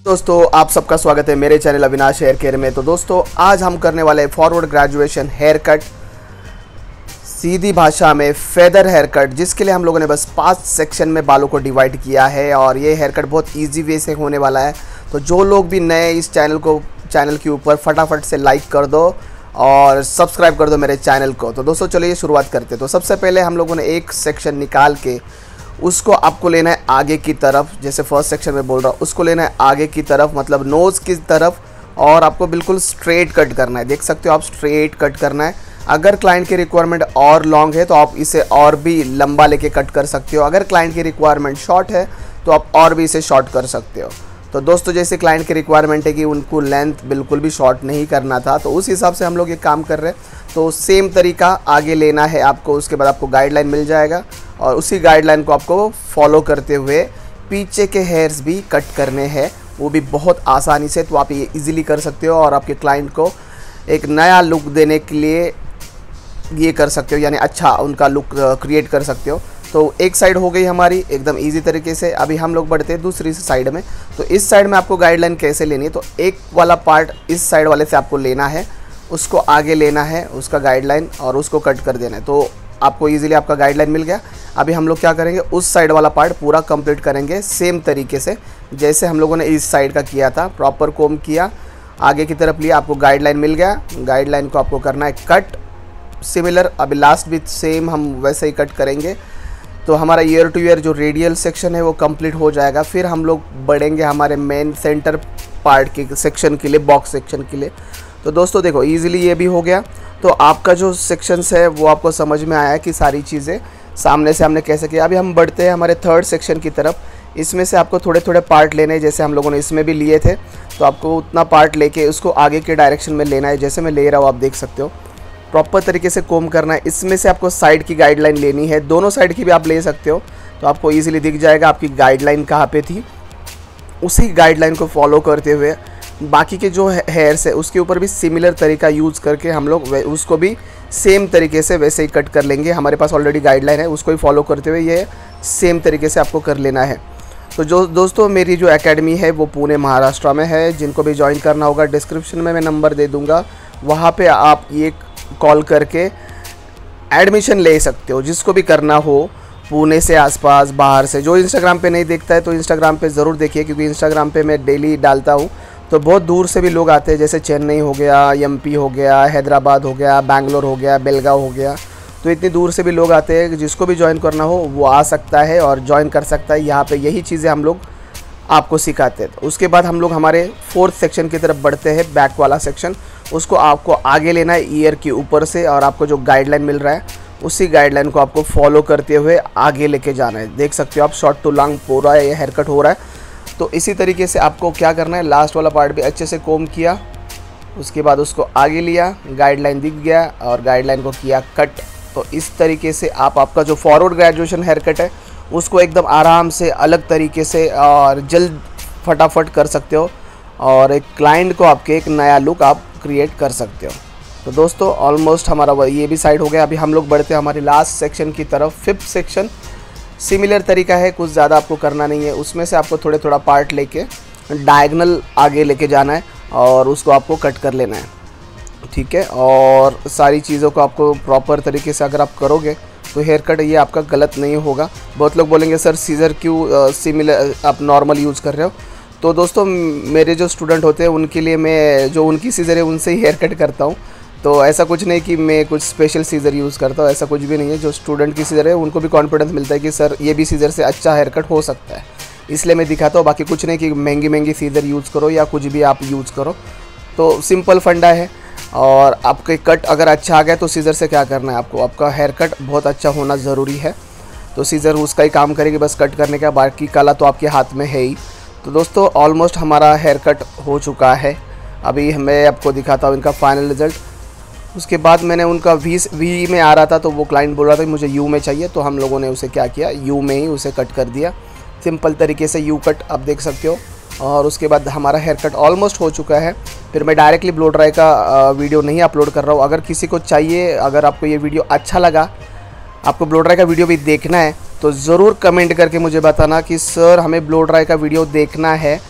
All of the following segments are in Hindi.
दोस्तों आप सबका स्वागत है मेरे चैनल अविनाश हेयर केयर में। तो दोस्तों आज हम करने वाले हैं फॉरवर्ड ग्रेजुएशन हेयर कट, सीधी भाषा में फेदर हेयर कट, जिसके लिए हम लोगों ने बस 5 सेक्शन में बालों को डिवाइड किया है और ये हेयर कट बहुत इजी वे से होने वाला है। तो जो लोग भी नए इस चैनल के ऊपर फटाफट से लाइक कर दो और सब्सक्राइब कर दो मेरे चैनल को। तो दोस्तों चलिए शुरुआत करते हैं। तो सबसे पहले हम लोगों ने एक सेक्शन निकाल के उसको आपको लेना है आगे की तरफ, जैसे फर्स्ट सेक्शन में बोल रहा हूँ, उसको लेना है आगे की तरफ, मतलब नोज़ की तरफ, और आपको बिल्कुल स्ट्रेट कट करना है। देख सकते हो आप, स्ट्रेट कट करना है। अगर क्लाइंट की रिक्वायरमेंट और लॉन्ग है तो आप इसे और भी लंबा लेके कट कर सकते हो। अगर क्लाइंट की रिक्वायरमेंट शॉर्ट है तो आप और भी इसे शॉर्ट कर सकते हो। तो दोस्तों जैसे क्लाइंट की रिक्वायरमेंट है कि उनको लेंथ बिल्कुल भी शॉर्ट नहीं करना था, तो उस हिसाब से हम लोग ये काम कर रहे हैं। तो सेम तरीका आगे लेना है आपको। उसके बाद आपको गाइडलाइन मिल जाएगा और उसी गाइडलाइन को आपको फॉलो करते हुए पीछे के हेयर्स भी कट करने हैं, वो भी बहुत आसानी से। तो आप ये इजीली कर सकते हो और आपके क्लाइंट को एक नया लुक देने के लिए ये कर सकते हो, यानी अच्छा उनका लुक क्रिएट कर सकते हो। तो एक साइड हो गई हमारी एकदम इजी तरीके से। अभी हम लोग बढ़ते हैं दूसरी साइड में। तो इस साइड में आपको गाइडलाइन कैसे लेनी है, तो एक वाला पार्ट इस साइड वाले से आपको लेना है, उसको आगे लेना है, उसका गाइडलाइन, और उसको कट कर देना है। तो आपको इजीली आपका गाइडलाइन मिल गया। अभी हम लोग क्या करेंगे, उस साइड वाला पार्ट पूरा कंप्लीट करेंगे सेम तरीके से जैसे हम लोगों ने इस साइड का किया था। प्रॉपर कोम किया, आगे की तरफ लिया, आपको गाइडलाइन मिल गया। गाइडलाइन को आपको करना है कट सिमिलर। अभी लास्ट भी सेम हम वैसे ही कट करेंगे। तो हमारा ईयर टू ईयर जो रेडियल सेक्शन है वो कंप्लीट हो जाएगा। फिर हम लोग बढ़ेंगे हमारे मेन सेंटर पार्ट के सेक्शन के लिए, बॉक्स सेक्शन के लिए। तो दोस्तों देखो इजीली ये भी हो गया। तो आपका जो सेक्शंस है वो आपको समझ में आया कि सारी चीज़ें सामने से हमने कैसे किया। अभी हम बढ़ते हैं हमारे थर्ड सेक्शन की तरफ। इसमें से आपको थोड़े थोड़े पार्ट लेने हैं, जैसे हम लोगों ने इसमें भी लिए थे। तो आपको उतना पार्ट लेके उसको आगे के डायरेक्शन में लेना है, जैसे मैं ले रहा हूँ, आप देख सकते हो। प्रॉपर तरीके से कोम करना है। इसमें से आपको साइड की गाइडलाइन लेनी है, दोनों साइड की भी आप ले सकते हो। तो आपको ईजिली दिख जाएगा आपकी गाइडलाइन कहाँ पे थी। उसी गाइडलाइन को फॉलो करते हुए बाकी के जो हेयर्स है उसके ऊपर भी सिमिलर तरीका यूज़ करके हम लोग उसको भी सेम तरीके से वैसे ही कट कर लेंगे। हमारे पास ऑलरेडी गाइडलाइन है, उसको ही फॉलो करते हुए ये सेम तरीके से आपको कर लेना है। तो जो दोस्तों मेरी जो एकेडमी है वो पुणे महाराष्ट्र में है। जिनको भी ज्वाइन करना होगा डिस्क्रिप्शन में मैं नंबर दे दूँगा, वहाँ पर आप ये कॉल करके एडमिशन ले सकते हो। जिसको भी करना हो पुणे से आसपास, बाहर से। जो इंस्टाग्राम पे नहीं देखता है तो इंस्टाग्राम पे ज़रूर देखिए, क्योंकि इंस्टाग्राम पे मैं डेली डालता हूँ। तो बहुत दूर से भी लोग आते हैं, जैसे चेन्नई हो गया, एमपी हो गया, हैदराबाद हो गया, बैंगलोर हो गया, बेलगांव हो गया। तो इतनी दूर से भी लोग आते हैं। जिसको भी ज्वाइन करना हो वो आ सकता है और ज्वाइन कर सकता है। यहाँ पे यही चीज़ें हम लोग आपको सिखाते हैं। तो उसके बाद हम लोग हमारे फोर्थ सेक्शन की तरफ बढ़ते हैं, बैक वाला सेक्शन। उसको आपको आगे लेना है ईयर के ऊपर से, और आपको जो गाइडलाइन मिल रहा है उसी गाइडलाइन को आपको फॉलो करते हुए आगे लेके जाना है। देख सकते हो आप, शॉर्ट टू लॉन्ग पूरा ये हेयर कट हो रहा है। तो इसी तरीके से आपको क्या करना है, लास्ट वाला पार्ट भी अच्छे से कोम किया, उसके बाद उसको आगे लिया, गाइडलाइन दिख गया और गाइडलाइन को किया कट। तो इस तरीके से आप आपका जो फॉरवर्ड ग्रेजुएशन हेयर कट है उसको एकदम आराम से, अलग तरीके से और जल्द फटाफट कर सकते हो, और एक क्लाइंट को आपके एक नया लुक आप क्रिएट कर सकते हो। तो दोस्तों ऑलमोस्ट हमारा ये भी साइड हो गया। अभी हम लोग बढ़ते हैं हमारे लास्ट सेक्शन की तरफ, फिफ्थ सेक्शन। सिमिलर तरीका है, कुछ ज़्यादा आपको करना नहीं है। उसमें से आपको थोड़े थोड़ा पार्ट लेके डायगनल आगे लेके जाना है और उसको आपको कट कर लेना है, ठीक है। और सारी चीज़ों को आपको प्रॉपर तरीके से अगर आप करोगे तो हेयर कट ये आपका गलत नहीं होगा। बहुत लोग बोलेंगे सर सीज़र क्यों सिमिलर आप नॉर्मल यूज़ कर रहे हो। तो दोस्तों मेरे जो स्टूडेंट होते हैं उनके लिए मैं जो उनकी सीज़र है उनसे ही हेयर कट करता हूँ। तो ऐसा कुछ नहीं कि मैं कुछ स्पेशल सीज़र यूज़ करता हूँ, ऐसा कुछ भी नहीं है। जो स्टूडेंट की सीज़र है उनको भी कॉन्फिडेंस मिलता है कि सर ये भी सीज़र से अच्छा हेयर कट हो सकता है, इसलिए मैं दिखाता हूँ। बाकी कुछ नहीं कि महंगी सीज़र यूज़ करो या कुछ भी आप यूज़ करो। तो सिंपल फंडा है। और आपके कट अगर अच्छा आ गया तो सीज़र से क्या करना है आपको, आपका हेयर कट बहुत अच्छा होना ज़रूरी है। तो सीज़र उसका ही काम करेगी, बस कट करने का, बाकी कला तो आपके हाथ में है ही। तो दोस्तों ऑलमोस्ट हमारा हेयर कट हो चुका है। अभी मैं आपको दिखाता हूँ इनका फाइनल रिज़ल्ट। उसके बाद मैंने उनका वी में आ रहा था तो वो क्लाइंट बोल रहा था कि मुझे यू में चाहिए, तो हम लोगों ने उसे क्या किया, यू में ही उसे कट कर दिया। सिंपल तरीके से यू कट आप देख सकते हो। और उसके बाद हमारा हेयर कट ऑलमोस्ट हो चुका है। फिर मैं डायरेक्टली ब्लो ड्राई का वीडियो नहीं अपलोड कर रहा हूँ। अगर किसी को चाहिए, अगर आपको ये वीडियो अच्छा लगा, आपको ब्लो ड्राई का वीडियो भी देखना है, तो ज़रूर कमेंट करके मुझे बताना कि सर हमें ब्लो ड्राई का वीडियो देखना है।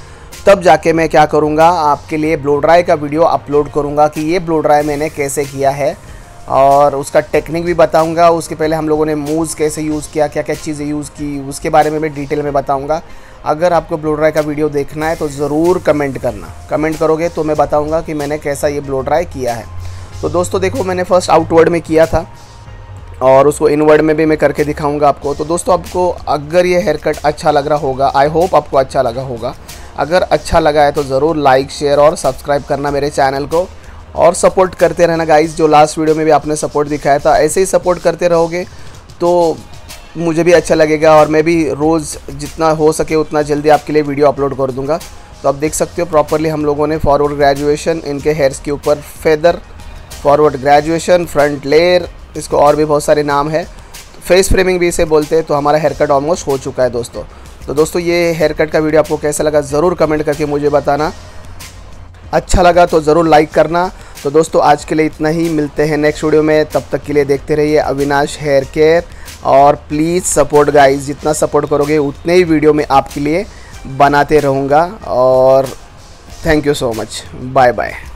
तब जाके मैं क्या करूँगा, आपके लिए ब्लो ड्राई का वीडियो अपलोड करूँगा कि ये ब्लो ड्राई मैंने कैसे किया है और उसका टेक्निक भी बताऊंगा। उसके पहले हम लोगों ने मूव्स कैसे यूज़ किया, क्या क्या चीज़ें यूज़ की, उसके बारे में मैं डिटेल में बताऊंगा। अगर आपको ब्लो ड्राई का वीडियो देखना है तो ज़रूर कमेंट करना, कमेंट करोगे तो मैं बताऊंगा कि मैंने कैसा ये ब्लो ड्राई किया है। तो दोस्तों देखो, मैंने फ़र्स्ट आउटवर्ड में किया था और उसको इनवर्ड में भी मैं करके दिखाऊँगा आपको। तो दोस्तों आपको अगर ये हेयर कट अच्छा लग रहा होगा, आई होप आपको अच्छा लगा होगा। अगर अच्छा लगा है तो ज़रूर लाइक, शेयर और सब्सक्राइब करना मेरे चैनल को और सपोर्ट करते रहना गाइस। जो लास्ट वीडियो में भी आपने सपोर्ट दिखाया था, ऐसे ही सपोर्ट करते रहोगे तो मुझे भी अच्छा लगेगा और मैं भी रोज़ जितना हो सके उतना जल्दी आपके लिए वीडियो अपलोड कर दूंगा। तो आप देख सकते हो प्रॉपरली हम लोगों ने फॉरवर्ड ग्रेजुएशन, इनके हेयर्स के ऊपर feather, forward graduation, front layer, इसको और भी बहुत सारे नाम है, फेस फ्रेमिंग भी इसे बोलते हैं। तो हमारा हेयर कट ऑलमोस्ट हो चुका है दोस्तों। तो दोस्तों ये हेयर कट का वीडियो आपको कैसा लगा ज़रूर कमेंट करके मुझे बताना। अच्छा लगा तो ज़रूर लाइक करना। तो दोस्तों आज के लिए इतना ही, मिलते हैं नेक्स्ट वीडियो में। तब तक के लिए देखते रहिए अविनाश हेयर केयर और प्लीज़ सपोर्ट गाइस, जितना सपोर्ट करोगे उतने ही वीडियो में आपके लिए बनाते रहूँगा। और thank you so much, bye bye.